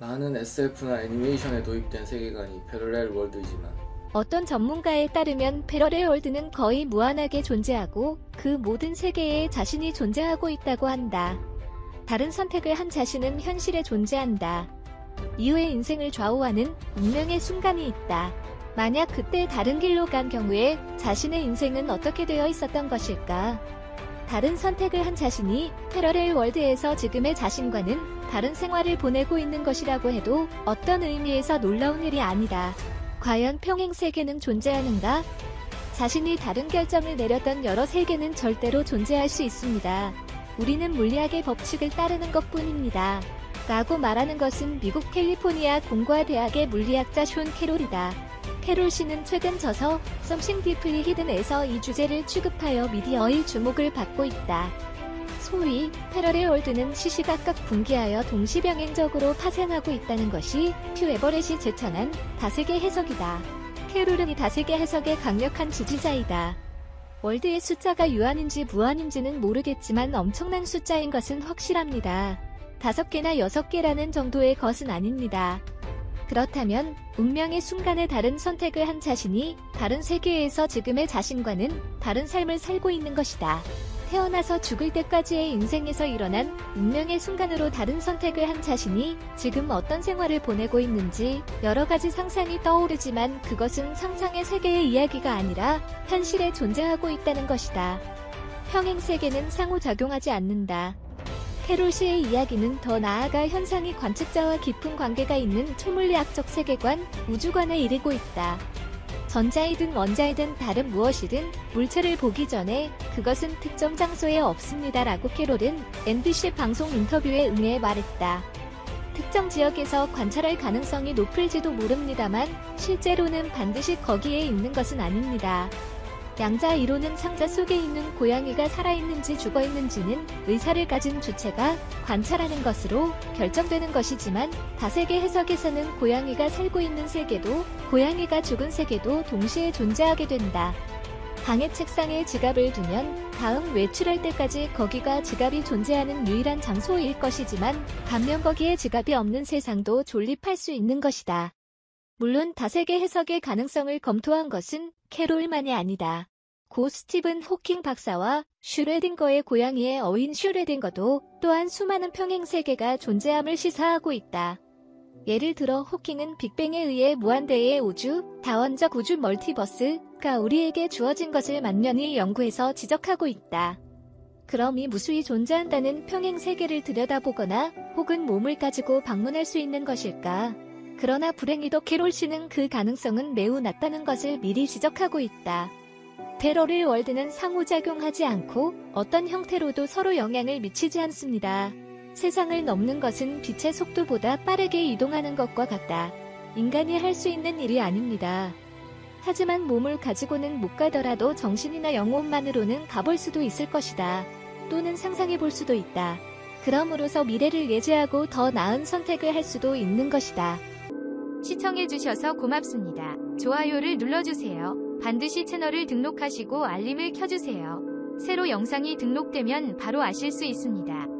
많은 SF나 애니메이션에 도입된 세계관이 패러렐 월드이지만 어떤 전문가에 따르면 패러렐 월드는 거의 무한하게 존재하고 그 모든 세계에 자신이 존재하고 있다고 한다. 다른 선택을 한 자신은 현실에 존재한다. 이후의 인생을 좌우하는 운명의 순간이 있다. 만약 그때 다른 길로 간 경우에 자신의 인생은 어떻게 되어 있었던 것일까? 다른 선택을 한 자신이 패러렐 월드에서 지금의 자신과는 다른 생활을 보내고 있는 것이라고 해도 어떤 의미에서 놀라운 일이 아니다. 과연 평행 세계는 존재하는가? 자신이 다른 결정을 내렸던 여러 세계는 절대로 존재할 수 있습니다. 우리는 물리학의 법칙을 따르는 것뿐입니다. 라고 말하는 것은 미국 캘리포니아 공과대학의 물리학자 숀 캐롤이다. 캐롤 씨는 최근 저서 Something Deeply Hidden에서 이 주제를 취급하여 미디어의 주목을 받고 있다. 소위 패러렐 월드는 시시각각 분기하여 동시병행적으로 파생하고 있다는 것이 튜 에버렛이 제천한 다세계 해석이다. 캐롤은 이 다세계 해석의 강력한 지지자이다. 월드의 숫자가 유한인지 무한인지는 모르겠지만 엄청난 숫자인 것은 확실합니다. 5개나 6개라는 정도의 것은 아닙니다. 그렇다면 운명의 순간에 다른 선택을 한 자신이 다른 세계에서 지금의 자신과는 다른 삶을 살고 있는 것이다. 태어나서 죽을 때까지의 인생에서 일어난 운명의 순간으로 다른 선택을 한 자신이 지금 어떤 생활을 보내고 있는지 여러 가지 상상이 떠오르지만 그것은 상상의 세계의 이야기가 아니라 현실에 존재하고 있다는 것이다. 평행 세계는 상호작용하지 않는다. 캐롤 씨의 이야기는 더 나아가 현상이 관측자와 깊은 관계가 있는 초물리학적 세계관, 우주관에 이르고 있다. 전자이든 원자이든 다른 무엇이든 물체를 보기 전에 그것은 특정 장소에 없습니다. 라고 캐롤은 NBC 방송 인터뷰에 응해 말했다. 특정 지역에서 관찰할 가능성이 높을지도 모릅니다만 실제로는 반드시 거기에 있는 것은 아닙니다. 양자 이론은 상자 속에 있는 고양이가 살아있는지 죽어있는지는 의사를 가진 주체가 관찰하는 것으로 결정되는 것이지만 다세계 해석에서는 고양이가 살고 있는 세계도 고양이가 죽은 세계도 동시에 존재하게 된다. 방의 책상에 지갑을 두면 다음 외출할 때까지 거기가 지갑이 존재하는 유일한 장소일 것이지만 반면 거기에 지갑이 없는 세상도 존립할 수 있는 것이다. 물론 다세계 해석의 가능성을 검토한 것은 캐롤만이 아니다. 고 스티븐 호킹 박사와 슈레딩거의 고양이의 어인 슈레딩거도 또한 수많은 평행 세계가 존재함을 시사하고 있다. 예를 들어 호킹은 빅뱅에 의해 무한대의 우주, 다원적 우주 멀티버스가 우리에게 주어진 것을 만면히 연구해서 지적하고 있다. 그럼 이 무수히 존재한다는 평행 세계를 들여다보거나 혹은 몸을 가지고 방문할 수 있는 것일까? 그러나 불행히도 캐롤 씨는 그 가능성은 매우 낮다는 것을 미리 지적하고 있다. 패러렐 월드는 상호작용하지 않고 어떤 형태로도 서로 영향을 미치지 않습니다. 세상을 넘는 것은 빛의 속도보다 빠르게 이동하는 것과 같다. 인간이 할 수 있는 일이 아닙니다. 하지만 몸을 가지고는 못 가더라도 정신이나 영혼만으로는 가볼 수도 있을 것이다. 또는 상상해 볼 수도 있다. 그럼으로써 미래를 예지하고 더 나은 선택을 할 수도 있는 것이다. 시청해주셔서 고맙습니다. 좋아요를 눌러주세요. 반드시 채널을 등록하시고 알림을 켜주세요. 새로 영상이 등록되면 바로 아실 수 있습니다.